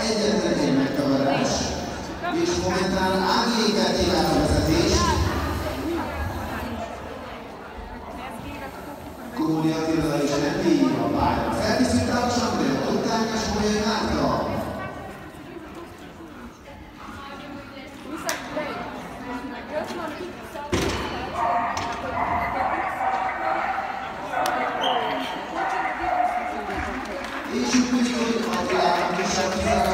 Egyetlen egy megtagadás, és momentán Ági-éket él a vezetést. Kóni Attila és Endi a pályán. Felkészült a Sandré, utányos Molyai Márta. És úgy tűnik, hogy Attilának is a